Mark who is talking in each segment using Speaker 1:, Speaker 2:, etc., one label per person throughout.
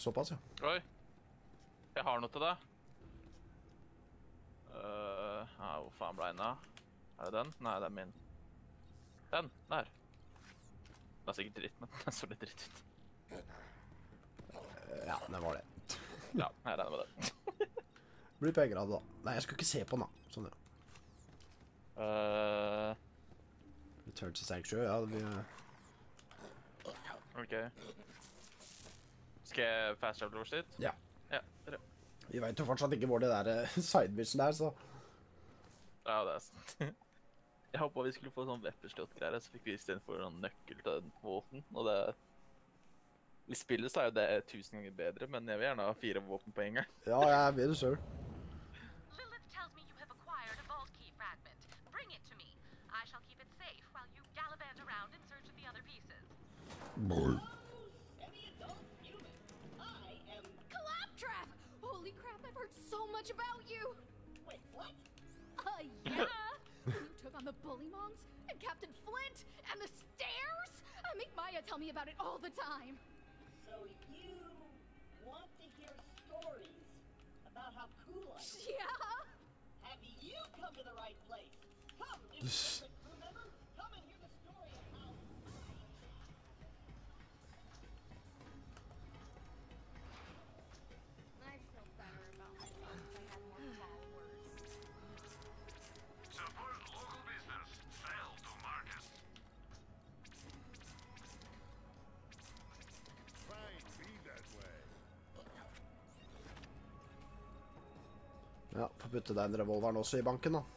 Speaker 1: Såpass, ja.
Speaker 2: Oi. Jeg har noe til deg. Hvor faen ble den av? Er det den? Nei, det er min. Den, der. Det er sikkert dritt, men den så litt dritt ut.
Speaker 1: Ja, det var det.
Speaker 2: Ja, jeg regner med det.
Speaker 1: Blir penger av det da. Nei, jeg skal ikke se på den da. Sånn, ja. Return to Sanctuary, ja, det blir...
Speaker 2: Ok. Skal jeg fast travel over dit?
Speaker 1: Ja.
Speaker 2: Ja, det er det.
Speaker 1: Vi vet jo fortsatt ikke hvor det der sidemission er, så...
Speaker 2: Ja, det er sant. Jeg håpet vi skulle få sånn wepperslott-greier, så fikk vi i stedet for en nøkkel til den våpen, og det... I spillet så er jo det 1000 ganger bedre, men jeg vil gjerne ha 4 våpen på en gang.
Speaker 1: Ja, jeg vil det selv.
Speaker 3: Lilith tells me you have acquired a vault key fragment. Bring it to me. I shall keep it safe while you gallivant around in search of the other pieces.
Speaker 4: Any adult human. I am...
Speaker 5: Claptrap! Holy crap, I've heard so much about you!
Speaker 4: Wait, what?
Speaker 5: Yeah! When you took on the Bullymongs, and Captain Flint, and the stairs! I make Maya tell me about it all the time!
Speaker 4: So you want to hear stories about how cool I am?
Speaker 5: Yeah!
Speaker 4: Have you come to the right place? Come, imperfect crew member. Come and hear the story of how...
Speaker 5: I feel better about myself if I had more followers.
Speaker 6: Support local business. Sell to market. Try and be that way.
Speaker 1: Ja, får putte den revolveren også i banken da.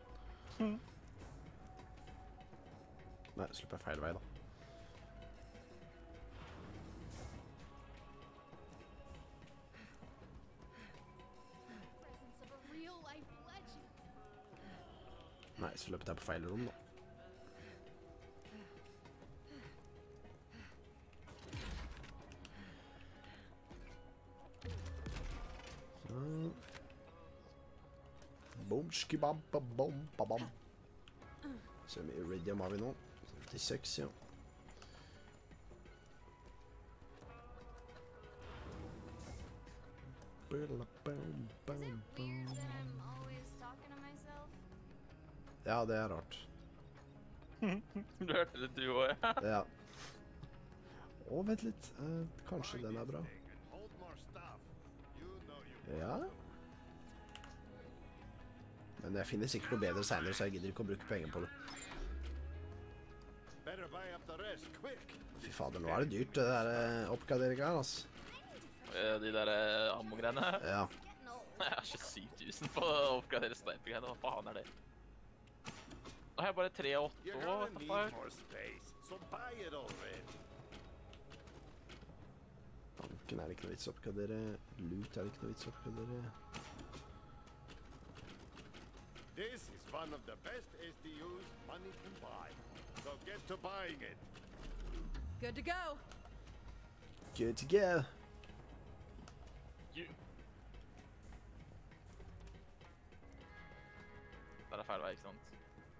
Speaker 1: Nei, slipper jeg feil vei da.
Speaker 5: Presence of a real-life legend.
Speaker 1: Nei, så løpte jeg på feil rom da. Sånn. Boom, skibam, bom, babam. Så mye iridium har vi nå. 56, ja.
Speaker 5: Is it weird that I'm always talking to myself?
Speaker 1: Ja, det er rart.
Speaker 2: Du hørte det du også, ja.
Speaker 1: Ja. Å, vent litt. Kanskje den er bra.
Speaker 6: Hold more stuff. You know you
Speaker 1: Ja. Men jeg finner sikkert noe bedre senere, så jeg gidder ikke å bruke penger på det.
Speaker 6: better buy up the rest quick.
Speaker 1: Fy fader, nå er det dyrt, det der oppgraderingen her, altså.
Speaker 2: De der ammo-greiene.
Speaker 1: Ja.
Speaker 2: Jeg har ikke 7000 på å oppgradere sniper-greiene. Hva faen er det? Nå har jeg bare 3 og 8
Speaker 6: You're
Speaker 2: også,
Speaker 6: gonna
Speaker 2: what the
Speaker 6: need
Speaker 2: fuck?
Speaker 6: more space, so buy it already.
Speaker 1: Banken er det ikke noe vits å oppgradere. Loot er det ikke noe vits å oppgradere.
Speaker 6: This is one of the best SDUs money can buy. So get to buying it.
Speaker 7: Good to go.
Speaker 1: Good to go.
Speaker 2: You. Det er feil vei, ikke sant?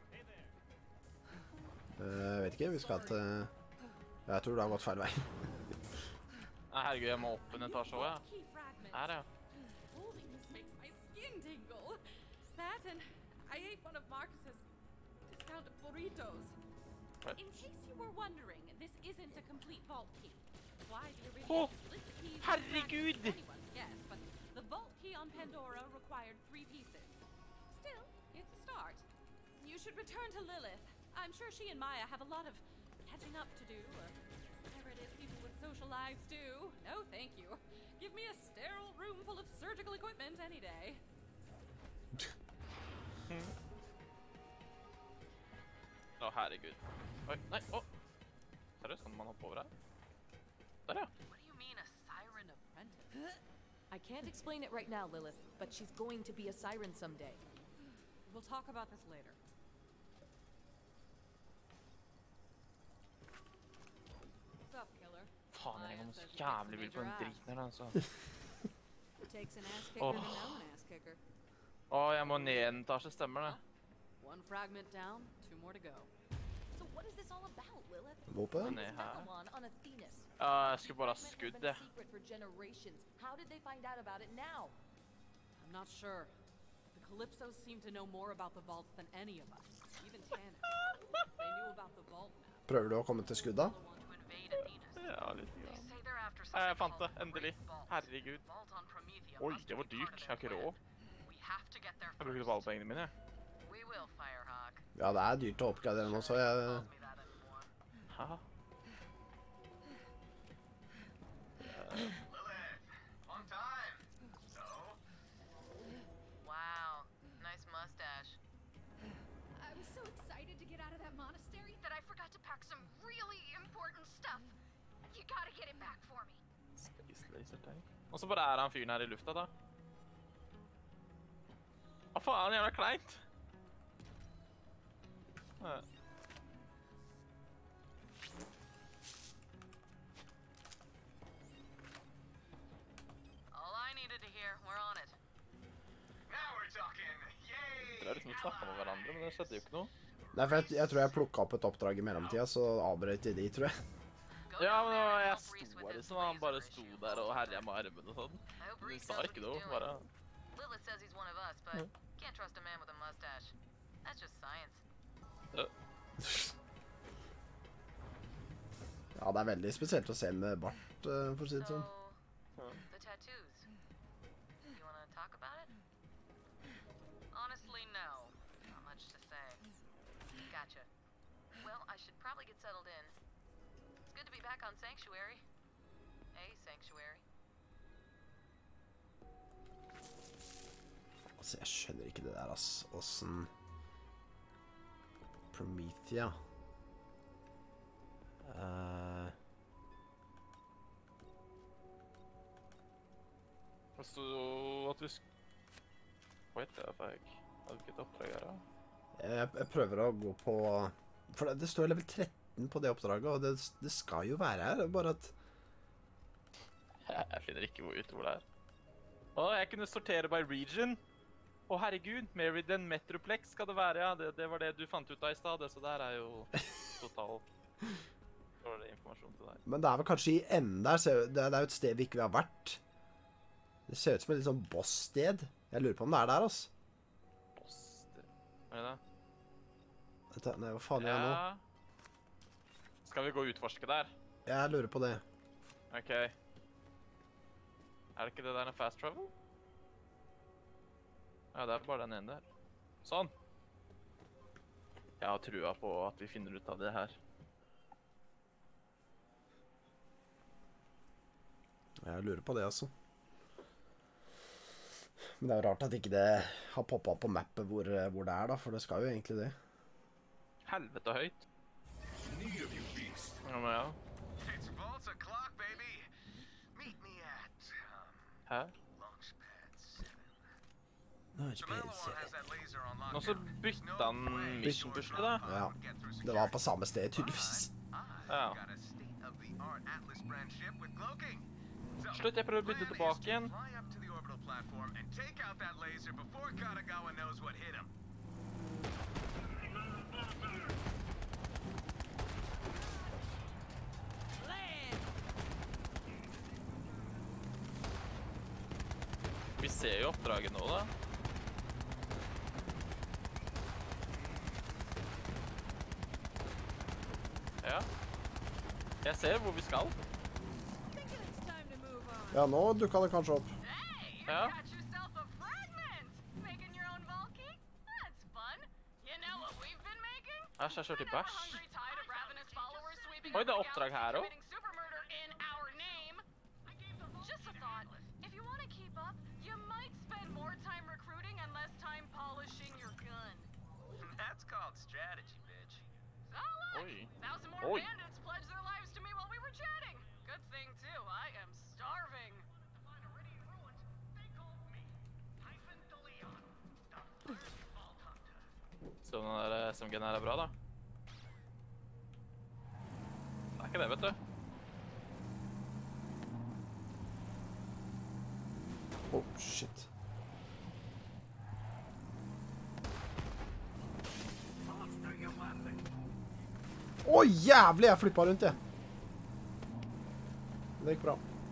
Speaker 1: Jeg vet ikke, vi skal til... Jeg tror det har gått feil vei.
Speaker 2: Nei, herregud, jeg må opp en etasje også, ja.
Speaker 7: Key fragment.
Speaker 2: Her, ja.
Speaker 7: Holding this makes my skin tingle. That and I ate one of Marcus's discounted burritos.
Speaker 2: What?
Speaker 7: In case you were wondering, this isn't a complete vault key. Why the
Speaker 2: Oh,
Speaker 7: original split key?
Speaker 2: herregud!
Speaker 7: Yes, but the vault key on Pandora required 3 pieces. Still, it's a start. You should return to Lilith. I'm sure she and Maya have a lot of catching up to do, or whatever it is people with social lives do. No, thank you. Give me a sterile room full of surgical equipment any day.
Speaker 2: Å, herregud. Oi, nei, å! Seriøst, kan man hoppe over her? Der, ja.
Speaker 3: What do you mean, a siren apprentice?
Speaker 8: I can't explain it right now, Lilith, but she's going to be a siren someday.
Speaker 7: We'll talk about this later. What's up, killer?
Speaker 2: Faen, jeg må så jævlig vil på den driten her, altså.
Speaker 7: Takes an ass kicker
Speaker 2: Oh.
Speaker 7: to know an ass kicker.
Speaker 2: Å, jeg må ned en etasje, stemmer det?
Speaker 7: One fragment down, 2 more to go. So
Speaker 8: What is this all about, Lilith?
Speaker 1: Våpen?
Speaker 2: Den er her.
Speaker 8: Megalon on Athenas.
Speaker 2: Jeg skulle bare ha
Speaker 8: Fragment has
Speaker 2: skudd,
Speaker 8: been a
Speaker 2: jeg.
Speaker 8: secret for generations. How did they find out about it now?
Speaker 7: I'm not sure. The Calypsos seem to know more about the vaults than any of us. Even Tannis. They knew about the vault map.
Speaker 1: Prøver du å komme til skudda?
Speaker 3: Want to invade Athenas.
Speaker 2: Ja, litt
Speaker 3: They
Speaker 2: grann.
Speaker 3: say they're after
Speaker 2: Jeg
Speaker 3: something
Speaker 2: fant det,
Speaker 3: called the
Speaker 2: endelig.
Speaker 3: Great Vault.
Speaker 2: Herregud.
Speaker 3: Vault on Promethea
Speaker 2: Oi,
Speaker 3: must
Speaker 2: det var
Speaker 3: be part
Speaker 2: dyrt.
Speaker 3: of
Speaker 2: Jeg har ikke
Speaker 3: their
Speaker 2: råd.
Speaker 3: plan. We have to get there
Speaker 2: Jeg brukte
Speaker 3: first.
Speaker 2: alle pengene mine, jeg.
Speaker 3: We will, Firehawk.
Speaker 1: Ja, det er dyrt å oppgradere den også. Jeg...
Speaker 3: Calls me that anymore.
Speaker 2: Haha.
Speaker 9: Long time. So,
Speaker 3: Wow, nice mustache.
Speaker 5: I was so excited to get out of that monastery that I forgot to pack some really important stuff. You gotta get it back for me.
Speaker 2: Space laser tank. Og så bare er han fyren her i lufta, da. Hva faen, jævla kleint. Ja.
Speaker 3: All I needed to hear, we're on it.
Speaker 9: now we're talking. Yay!
Speaker 2: Det er liksom ikke snakket med hverandre, men det skjedde jo ikke noe.
Speaker 1: Nei, for jeg tror jeg plukket opp et oppdrag i mellomtiden, så avbrøt jeg de, tror jeg.
Speaker 3: Go
Speaker 2: Ja,
Speaker 3: down
Speaker 2: men
Speaker 3: there and
Speaker 2: jeg
Speaker 3: help Reese
Speaker 2: sto
Speaker 3: with
Speaker 2: her
Speaker 3: his
Speaker 2: liksom, han bare
Speaker 3: laser
Speaker 2: sto
Speaker 3: issue.
Speaker 2: der og herja med armen og sånn.
Speaker 3: I hope
Speaker 2: Vi
Speaker 3: Reese
Speaker 2: sa
Speaker 3: knows
Speaker 2: ikke
Speaker 3: what
Speaker 2: noe,
Speaker 3: he's
Speaker 2: bare...
Speaker 3: doing. Lilith says he's one of us, but can't trust a man with a mustache. That's just science.
Speaker 1: Ja, det er veldig spesielt å se med bart, for å si det
Speaker 3: So,
Speaker 1: sånn.
Speaker 3: the tattoos. You want to talk about it? Honestly, no. Not much to say. Gotcha. Well, I should probably get settled in. It's good to be back on Sanctuary. A Sanctuary.
Speaker 1: Altså, jeg skjønner ikke det der, ass. Åssen... Promethea.
Speaker 2: Det sto at vi Wait, det er feil. Hadde vi ikke et oppdrag her, da?
Speaker 1: Jeg prøver å gå på... For det står level 13 på det oppdraget, og det skal jo være her, det er bare at...
Speaker 2: Jeg finner ikke ut hvor det er. Å, jeg kunne sortere by region. Å, herregud, Meriden Metroplex skal det være, ja. Det var det du fant ut av i stad, så der er jo total... Så var det informasjon til deg.
Speaker 1: Men det er vel kanskje i enden der, det er jo et sted vi ikke har vært. Det ser ut som et litt sånn boss-sted. Jeg lurer på om det er der, altså.
Speaker 2: Boss, er det det?
Speaker 1: Nei, hva faen gjør jeg nå?
Speaker 2: Ja. Skal vi gå og utforske der?
Speaker 1: Jeg lurer på det.
Speaker 2: Ok. Er det ikke det der en fast travel? Ja, det er bare den ene der. Sånn. Jeg har trua på at vi finner ut av det her.
Speaker 1: Jeg lurer på det, altså. Men det er jo rart at ikke det har poppet opp på mappet hvor det er, da, for det skal jo egentlig det.
Speaker 2: Helvete høyt.
Speaker 9: Need of you, beast.
Speaker 2: Ja, men ja.
Speaker 9: It's vaults o'clock, baby. Meet me at
Speaker 2: Hæ?
Speaker 9: Launchpad 7.
Speaker 1: Launchpad
Speaker 9: So Malawon
Speaker 1: 7.
Speaker 9: has that laser on
Speaker 2: Nå så
Speaker 9: lockdown.
Speaker 2: bytta han mission plutselig, da.
Speaker 1: Ja, det var på samme sted, tydeligvis.
Speaker 2: Ja.
Speaker 9: Got a state-of-the-art Atlas brand ship with cloaking. So,
Speaker 2: Slutt, jeg prøver å bytte
Speaker 9: plan
Speaker 2: tilbake
Speaker 9: is to
Speaker 2: igjen.
Speaker 9: Fly up to the orbital platform and take out that laser before Katagawa knows what hit him.
Speaker 2: Vi ser jo oppdraget nå, da. Ja. Jeg ser hvor vi skal.
Speaker 7: Thinking it's time to move on.
Speaker 1: Ja, nå dukket det kanskje opp.
Speaker 3: Hey, you
Speaker 2: Yeah?
Speaker 3: got yourself a fragment! Making your own vault key? That's fun. You know what we've been making?
Speaker 2: Æsj, jeg kjørte i bæsj.
Speaker 3: Hungry tide of ravenous followers sweeping
Speaker 2: Oi, det er
Speaker 3: over the
Speaker 2: oppdrag
Speaker 3: galaxy
Speaker 2: her også.
Speaker 3: committing supermurder in our name. Just a thought. If you want to keep up, you might spend more time recruiting and less time polishing your gun.
Speaker 9: That's called strategy, bitch.
Speaker 3: So look,
Speaker 2: Oi.
Speaker 3: thousand more
Speaker 2: Oi.
Speaker 3: bandits pledged their lives to me while we were chatting. Good thing too, I am starving.
Speaker 2: Så den der SMG-en her er bra, da. Det er ikke det, vet du.
Speaker 1: Oh, shit. Å, jævlig! Jeg flippet rundt, jeg. Det gikk bra.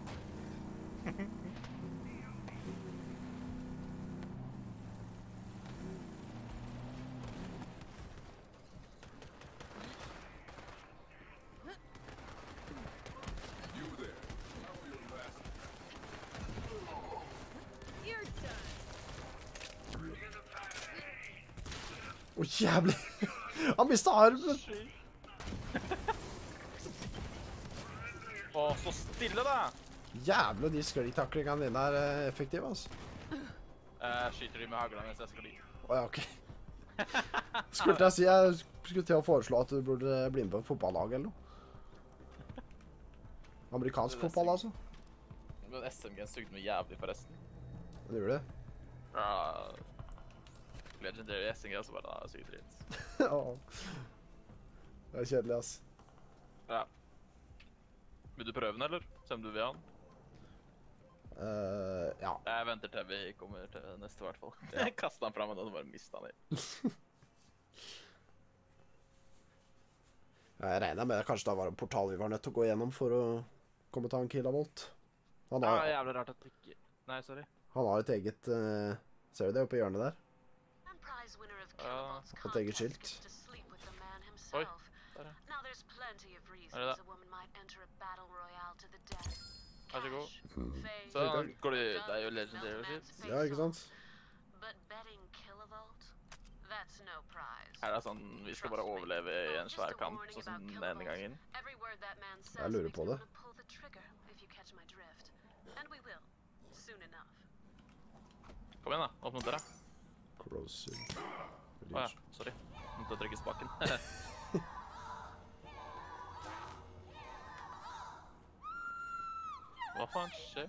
Speaker 1: Å, jævlig! Han mistet armen!
Speaker 2: Å, så stille da!
Speaker 1: Jævlig, de sklittaklingene dine er effektive, altså.
Speaker 2: Skyter de med hagla mens jeg skal dit.
Speaker 1: Åja, ok. Skulle jeg skulle til å foreslå at du burde bli med på et fotballag eller noe. Amerikansk fotball, altså.
Speaker 2: Men SMG sugde noe jævlig forresten.
Speaker 1: Det gjorde det.
Speaker 2: Ja, Legendary SMG også bare da sykt dritt.
Speaker 1: Det er kjedelig, ass.
Speaker 2: Ja. Vil du prøve den, eller? Se om du vil ha den.
Speaker 1: Ja.
Speaker 2: Jeg venter til vi kommer til neste i hvert fall. Jeg kastet den frem, men da bare mistet den i.
Speaker 1: Jeg regner med at kanskje det var en portal vi var nødt til å gå gjennom for å komme til en kilovolt. Han
Speaker 2: Ja,
Speaker 1: har,
Speaker 2: jævlig rart at det ikke... Nei, sorry.
Speaker 1: han har et eget... ser du det oppe i hjørnet der?
Speaker 3: And prize winner of
Speaker 2: Ja,
Speaker 3: Kilovolt's
Speaker 1: et eget
Speaker 3: contest
Speaker 1: skilt.
Speaker 3: gets to sleep with the man
Speaker 2: Oi,
Speaker 3: himself.
Speaker 2: der ja.
Speaker 3: Now there's plenty of
Speaker 2: det?
Speaker 3: reasons a woman might enter a battle royale to the death.
Speaker 2: Vær så god.
Speaker 3: Fame,
Speaker 2: Så går det er jo Legendary og shit.
Speaker 1: Ja, ikke sant?
Speaker 3: But betting Kilovolt, that's no prize.
Speaker 2: Her er sånn, vi skal bare overleve i en svær kamp, sånn som den ene gangen.
Speaker 3: Every word that man says
Speaker 1: Jeg lurer
Speaker 3: makes
Speaker 1: på
Speaker 3: me
Speaker 1: det.
Speaker 3: wanna pull the trigger, if you catch my drift. And we will, soon enough.
Speaker 2: Kom igjen da, åpne døra.
Speaker 1: Corrosive.
Speaker 2: Åja, sorry. Måtte trykke spaken. Hva faen skjer?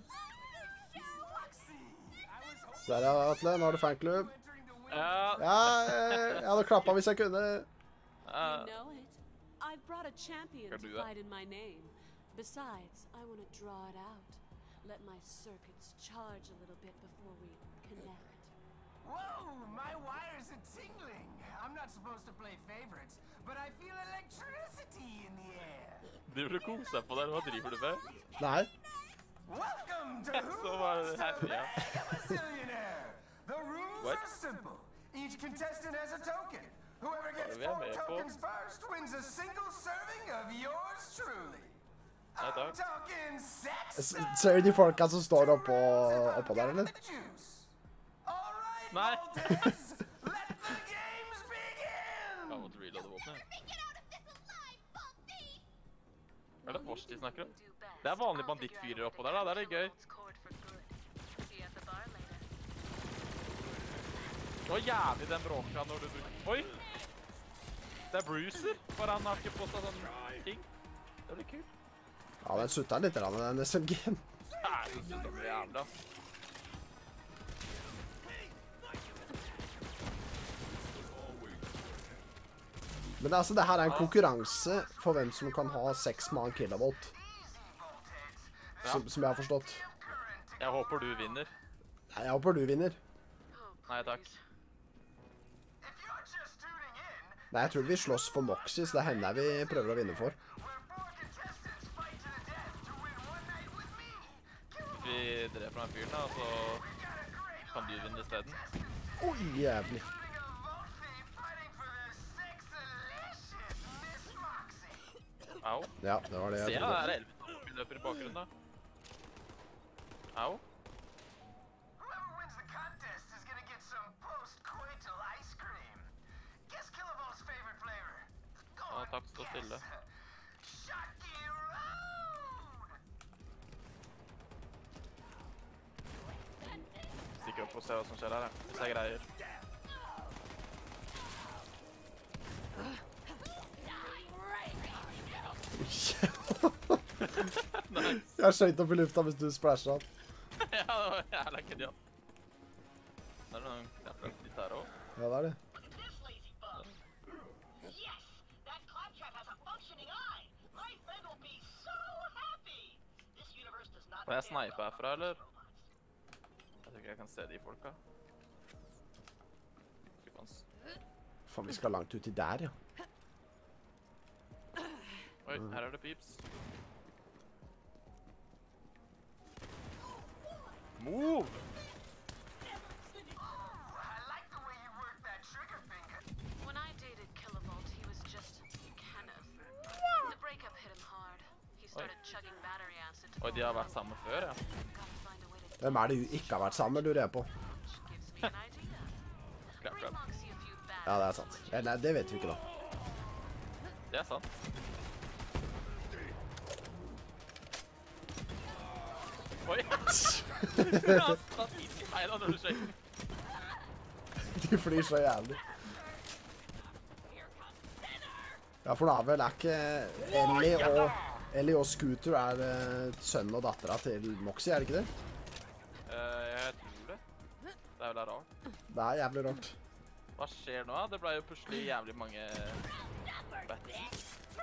Speaker 1: Så der, ja, Atle. Nå har du fanklubb.
Speaker 2: Ja,
Speaker 1: Ja, jeg hadde klappet hvis jeg kunne.
Speaker 7: You know it. I've brought a champion
Speaker 2: Can
Speaker 7: to
Speaker 2: do that.
Speaker 7: fight in my name. Besides, I want to draw it out. Let my circuits charge a little bit before we connect.
Speaker 9: Whoa, my wires are tingling. I'm not supposed to play favorites, but I feel electricity in the air.
Speaker 2: driver du og koser på der? Hva driver du med?
Speaker 1: Nei.
Speaker 9: Welcome to
Speaker 2: Så var det her, ja.
Speaker 9: Mega Bazillionaire. The rules
Speaker 2: What?
Speaker 9: are simple. Each contestant has a token. Whoever gets
Speaker 2: er vi
Speaker 9: 4
Speaker 2: med på?
Speaker 9: tokens first wins a single serving of yours truly.
Speaker 2: Nei,
Speaker 9: I'm
Speaker 2: takk.
Speaker 9: talking sex.
Speaker 1: Ser du de folka som står oppå der, eller?
Speaker 9: The juice. All right,
Speaker 2: Nei.
Speaker 9: Maltese, let the games begin.
Speaker 2: Jeg måtte reloade våpenet. Er det Vors de snakker om? Det er vanlige bandittfyrer oppå der da, det er litt gøy. Det var jævlig den bråka når du bruker... Oi! Det er Bruiser, for han har ikke på seg sånn ting. Det blir kult.
Speaker 1: Ja, den sutter litt, den SMG-en.
Speaker 2: Nei, det blir jævla.
Speaker 1: Men altså, det her er en konkurranse for hvem som kan ha 6 med en kilovolt. Som jeg har forstått.
Speaker 2: Jeg håper du vinner.
Speaker 1: Nei, jeg håper du vinner.
Speaker 2: Nei, takk.
Speaker 1: Nei, jeg tror vi slåss for Moxie, så det er henne vi prøver å vinne for.
Speaker 2: Vi dreper den fyren da, og så kan du vinne i stedet.
Speaker 1: Oi, jævlig.
Speaker 2: Au.
Speaker 1: Ja, det var det
Speaker 2: Se
Speaker 1: jeg
Speaker 2: da,
Speaker 1: trodde.
Speaker 2: det er 11 vi løper i bakgrunnen da. Au.
Speaker 9: Whoever wins the contest is gonna get some post-coital ice cream. Guess Kilovolt's favorite flavor. Go
Speaker 2: Ja,
Speaker 9: on,
Speaker 2: takk, stå stille.
Speaker 9: Shocky Road!
Speaker 2: Stikker opp og ser hva som skjer her, hvis jeg greier. Nice.
Speaker 1: Jeg skjøt opp i lufta hvis du splashet han.
Speaker 2: Ja, det var jævla genialt. Der er det noen knapper litt her også.
Speaker 1: Ja, det er det.
Speaker 4: Look at this lazy bug. Yes, that claptrap has a functioning eye. My friend will be so happy. This universe does not.
Speaker 2: Må jeg snipe herfra, eller? Jeg tror ikke jeg kan se de folka. Fy faen.
Speaker 1: Faen, vi skal langt uti der, ja.
Speaker 2: Oi, her det peeps. Move!
Speaker 9: I like the way you work that trigger finger.
Speaker 3: When I dated Kilovolt, he was just Kenneth. The breakup hit him hard. He started chugging battery acid to
Speaker 2: Oi, de har vært sammen før, ja.
Speaker 3: Gotta find a way to
Speaker 1: Hvem de ikke har vært sammen, lurer jeg på?
Speaker 3: gives me an idea.
Speaker 2: Klapp,
Speaker 3: Bring
Speaker 2: klapp.
Speaker 3: Moxie a few
Speaker 1: Ja, det
Speaker 3: batteries.
Speaker 1: sant. Nei, det vet vi ikke da.
Speaker 2: Det sant. Oi! Han satt inn i beina når du skjøt den.
Speaker 1: De flyr så jævlig. Ja, for da vel ikke Ellie og Scooter sønnen og datteren til Moxie, det ikke det?
Speaker 2: Jeg tror det. Det vel rart.
Speaker 1: Det jævlig rart.
Speaker 2: Hva skjer nå? Det ble jo plutselig jævlig mange battles.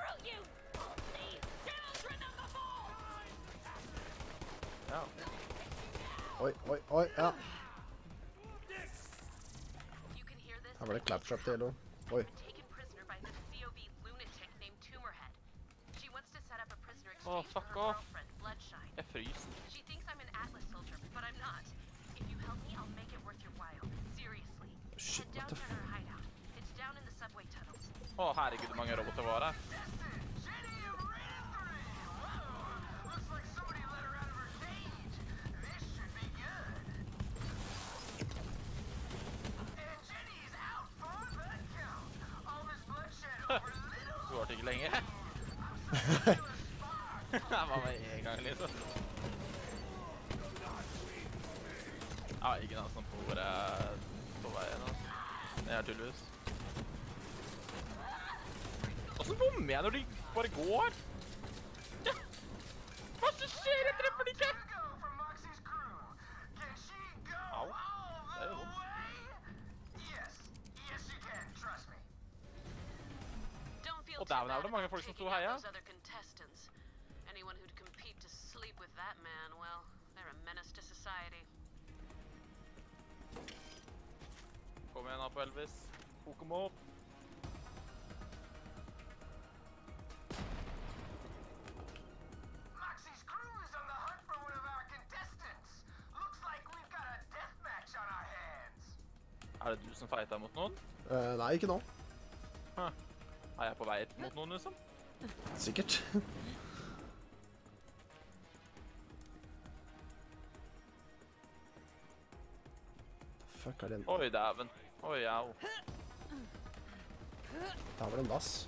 Speaker 2: Ja.
Speaker 1: Oi, ja.
Speaker 3: You can hear this.
Speaker 1: Her var det claptrap til Elo. Oi.
Speaker 3: Taken prisoner by this COV lunatic named Tumorhead. She wants to set up a prisoner
Speaker 2: Oh,
Speaker 3: exchange for
Speaker 2: fuck
Speaker 3: her
Speaker 2: off.
Speaker 3: girlfriend, Bloodshine.
Speaker 2: Jeg fryser.
Speaker 3: She thinks I'm an Atlas soldier, but I'm not. If you help me, I'll make it worth your while. Seriously.
Speaker 1: Shit,
Speaker 3: Head
Speaker 1: what
Speaker 3: down
Speaker 1: the
Speaker 3: to her hideout. It's down in the subway tunnels.
Speaker 2: Å, herregud, hvor mange roboter var her.
Speaker 9: Jenny of Ran 3! Whoa! Looks like somebody let her out of her cage. This should be good. And Jenny's out for the count. All this bloodshed over little.
Speaker 2: Du varte ikke lenge. Han var med en gang, liksom. Ja, ingen av som på veien, altså. Det tydeligvis. Hvordan bommer jeg når de bare går? Ja. Hva som skjer? Jeg treffer den ikke!
Speaker 9: Go from Moxie's crew. Can she go
Speaker 2: Au.
Speaker 9: all
Speaker 2: Det
Speaker 9: the
Speaker 2: vondt.
Speaker 9: way? Yes. Yes, you can. Trust me.
Speaker 3: Don't feel
Speaker 2: Og
Speaker 3: too
Speaker 2: dæven,
Speaker 3: bad
Speaker 2: det mange
Speaker 3: about
Speaker 2: folk som
Speaker 3: taking
Speaker 2: sto
Speaker 3: out
Speaker 2: heia.
Speaker 3: those other contestants. Anyone who'd compete to sleep with that man, well, they're a menace to society.
Speaker 2: Kom igjen da på Elvis. Kok dem opp.
Speaker 9: Moxie's crew is on the hunt for one of our contestants. Looks like we've got a death match on our hands.
Speaker 2: Det du som fighter mot noen?
Speaker 1: Nei, ikke nå.
Speaker 2: Huh. Er jeg på vei mot noen, liksom?
Speaker 1: Sikkert. Fuck, det en...
Speaker 2: Oi, dæven. Oi, au.
Speaker 1: Der var det en dass.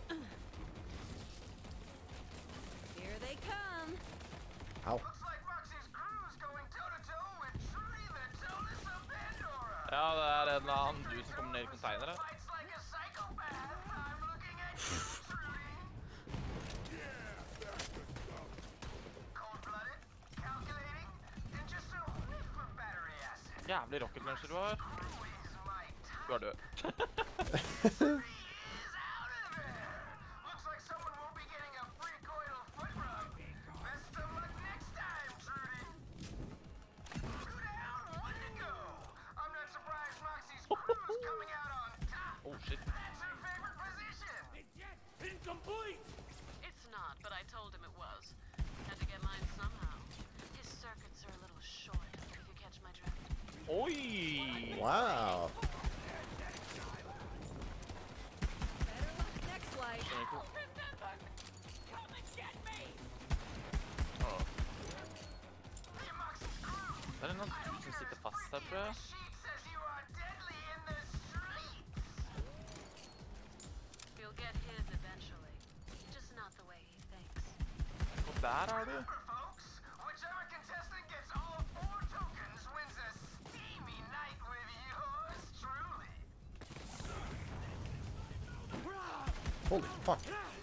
Speaker 8: Here they come.
Speaker 1: Au.
Speaker 9: Looks like Moxie's crew's going toe-to-toe with Trudy the Tonus of Pandora.
Speaker 2: Ja, det en eller annen du som kommer ned i containeret.
Speaker 9: Fights like a psychopath. I'm looking at you, Trudy. Cold-blooded, calculating, and just a whiff of battery acid.
Speaker 2: Jævlig rocket launcher du har.
Speaker 9: Crew is my
Speaker 2: Du er død.
Speaker 9: is out of there. Looks like someone won't be getting a free coital foot rub. Best of luck next time, Trudy. 2 down, 1 to go. I'm not surprised Moxie's crew's coming out on top.
Speaker 2: Oh, shit.
Speaker 9: That's her favorite position.
Speaker 3: It's not, but I told him it was. Had to get mine somehow. His circuits are a little short, if you catch my drift.
Speaker 2: Oi!
Speaker 1: Wow.
Speaker 8: Better luck next flight.
Speaker 2: Skjønner ikke. Åh.
Speaker 9: Hey, Moxie's crew.
Speaker 2: Det en eller annen du som sitter fast her, tror jeg.
Speaker 9: Sheik says you are deadly in the streets.
Speaker 3: He'll get his eventually. Just not the way he thinks.
Speaker 2: Og der er du.
Speaker 9: Remember, folks, whichever contestant gets all 4 tokens wins a steamy night with yours truly.
Speaker 1: Holy fuck.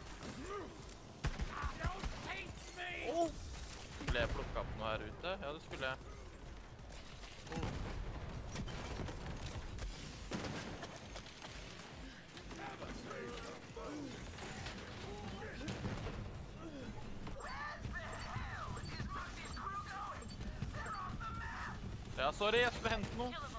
Speaker 2: Ble jeg plukket opp noe her ute? Ja, det skulle jeg. Ja, sorry, jeg skulle hente noe.